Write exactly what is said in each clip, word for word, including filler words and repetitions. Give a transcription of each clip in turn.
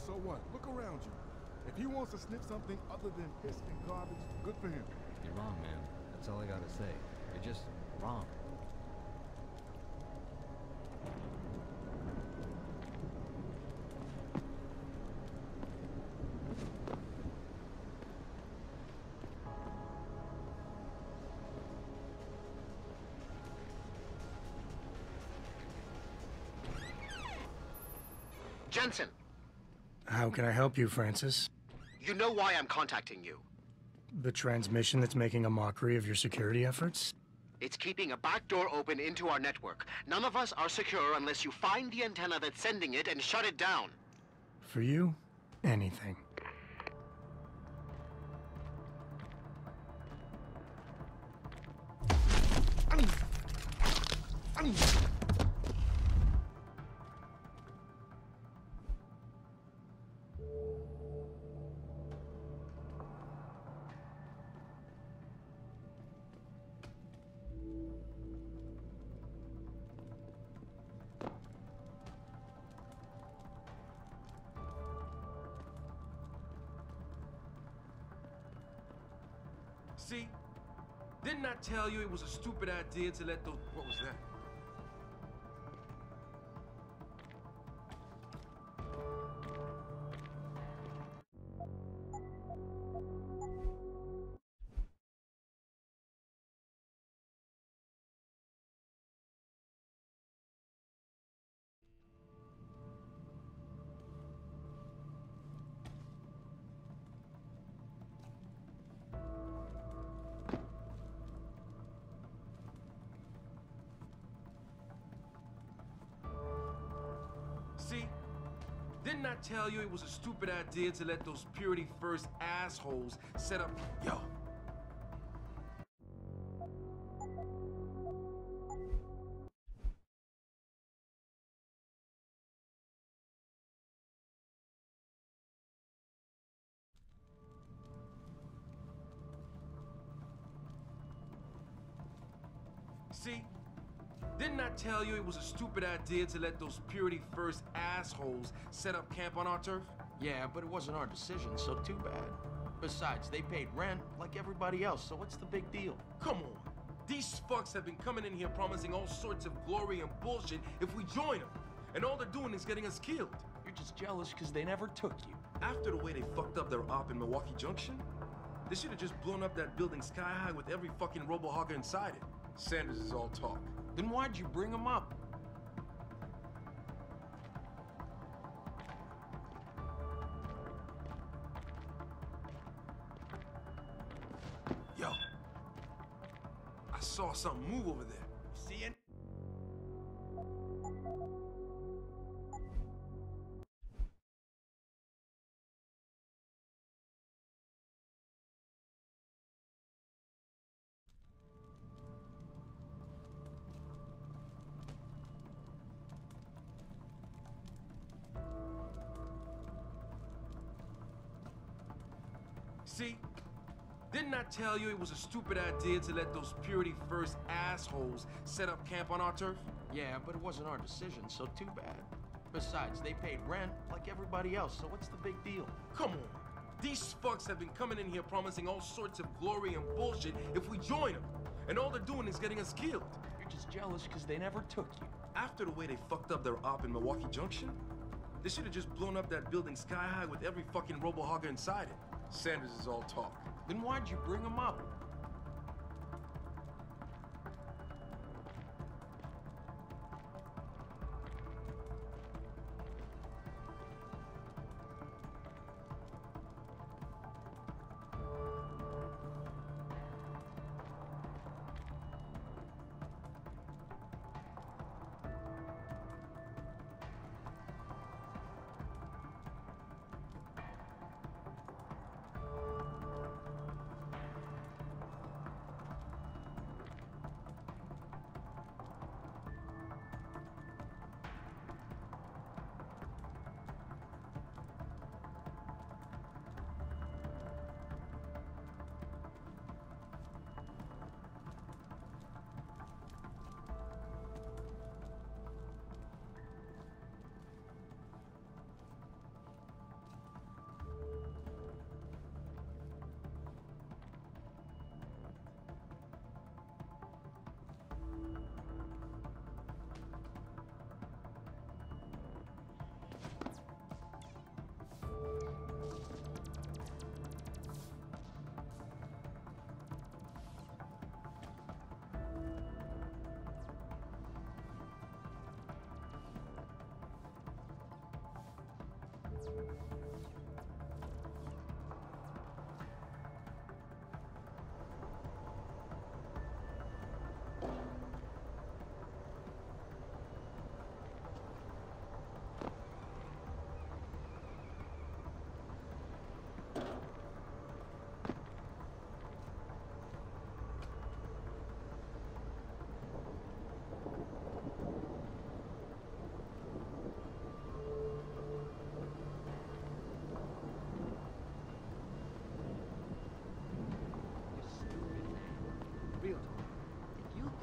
So what? Look around you. If he wants to sniff something other than piss and garbage, good for him. You're wrong, man. That's all I gotta say. You're just wrong. Jensen! How can I help you, Francis? You know why I'm contacting you. The transmission that's making a mockery of your security efforts? It's keeping a back door open into our network. None of us are secure unless you find the antenna that's sending it and shut it down. For you, anything. See? Didn't I tell you it was a stupid idea to let those... What was that? See? Didn't I tell you it was a stupid idea to let those Purity First assholes set up... Yo. See? Didn't I tell you it was a stupid idea to let those Purity First assholes set up camp on our turf? Yeah, but it wasn't our decision, so too bad. Besides, they paid rent like everybody else, so what's the big deal? Come on. These fucks have been coming in here promising all sorts of glory and bullshit if we join them. And all they're doing is getting us killed. You're just jealous because they never took you. After the way they fucked up their op in Milwaukee Junction, they should have just blown up that building sky high with every fucking robo-hogger inside it. Sanders is all talk. Then why'd you bring them up? Yo, I saw something move over there. You see it? See? Didn't I tell you it was a stupid idea to let those Purity First assholes set up camp on our turf? Yeah, but it wasn't our decision, so too bad. Besides, they paid rent like everybody else, so what's the big deal? Come on. These fucks have been coming in here promising all sorts of glory and bullshit if we join them. And all they're doing is getting us killed. You're just jealous because they never took you. After the way they fucked up their op in Milwaukee Junction, they should have just blown up that building sky high with every fucking robo-hogger inside it. Sanders is all talk. Then why'd you bring them up?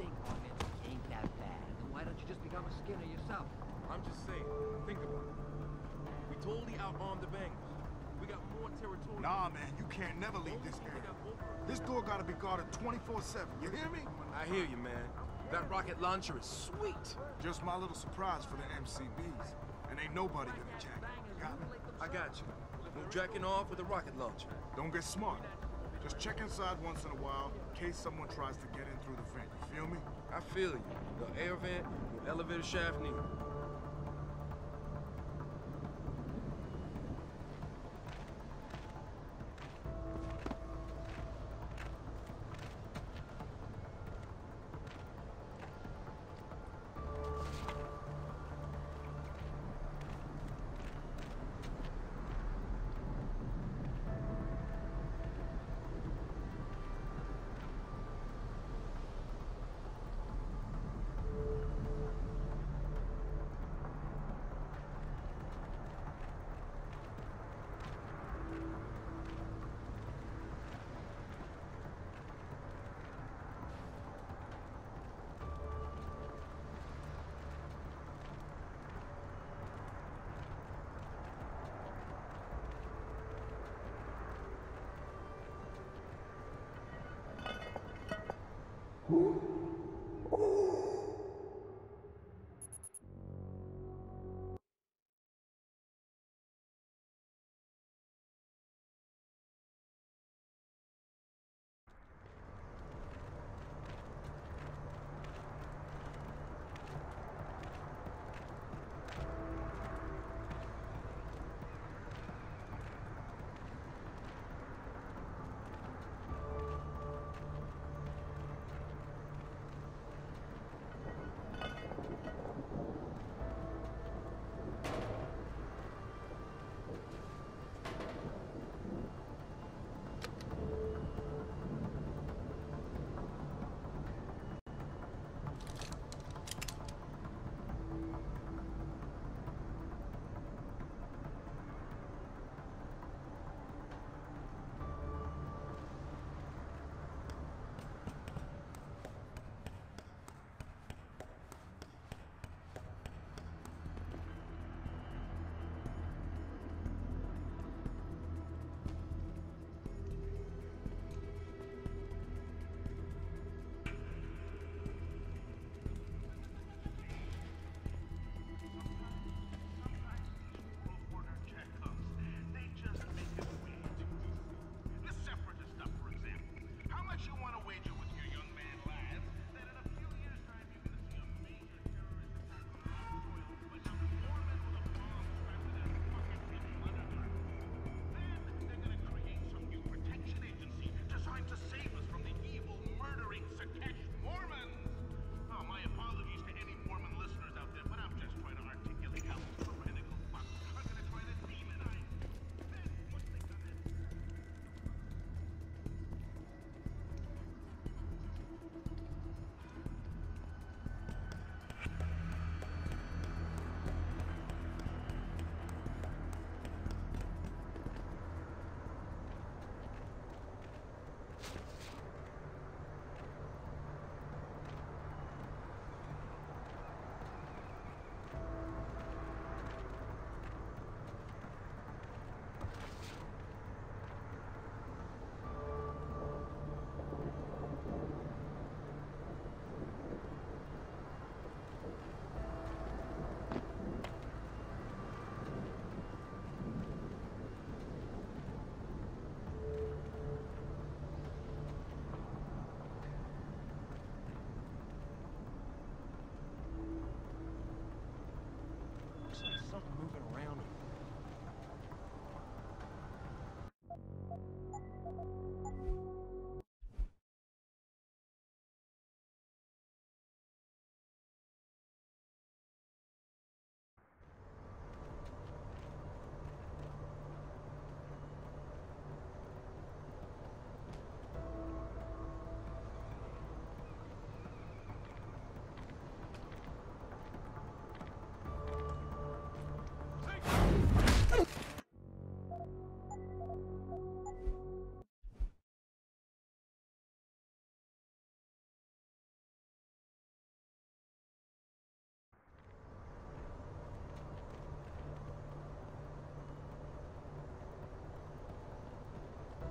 think offense ain't that bad. Then why don't you just become a Skinner yourself? I'm just saying, think about it. We totally out-armed the bangers. We got more territory. Nah, man, you can't never leave this area. This door gotta be guarded twenty-four seven, you hear me? I hear you, man. That rocket launcher is sweet. Just my little surprise for the M C Bs. And ain't nobody gonna jack it. Got me? I got you. No jacking off with a rocket launcher. Don't get smart. Just check inside once in a while, in case someone tries to get in through the vent. You feel me? I feel you. No air vent, no elevator shaft neither.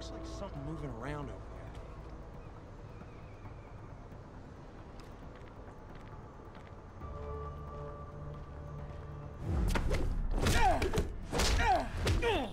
Looks like something moving around over there.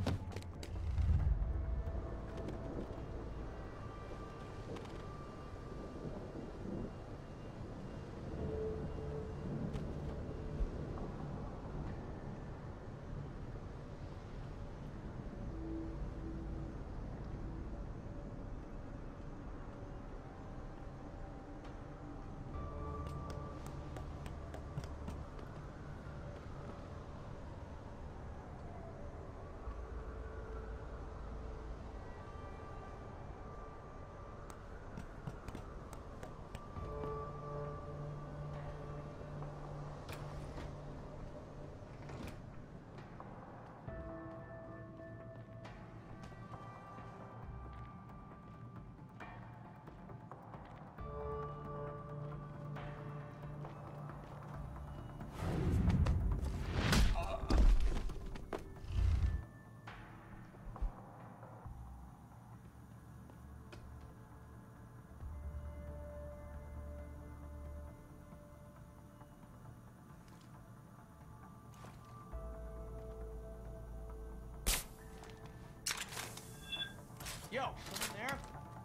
Yo, someone there?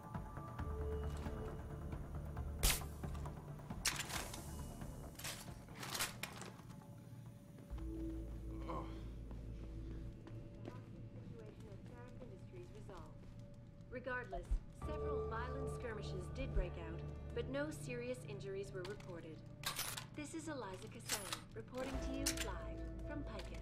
Regardless, several violent skirmishes did break out, but no serious injuries were reported. This is Eliza Cassan, reporting to you live from Picus.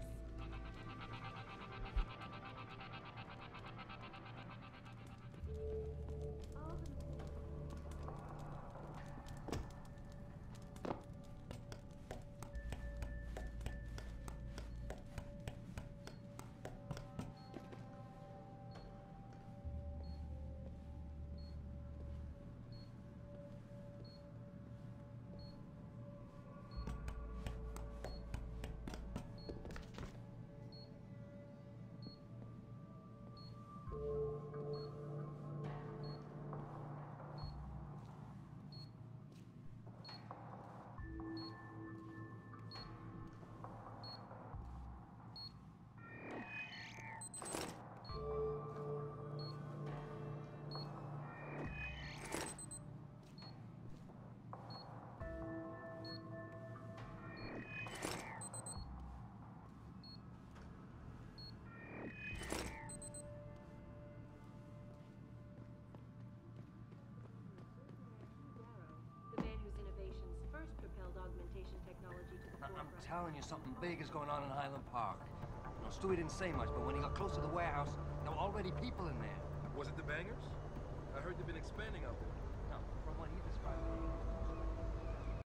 I'm telling you, something big is going on in Highland Park. You know, Stewie didn't say much, but when he got close to the warehouse, there were already people in there. Was it the bangers? I heard they've been expanding out there.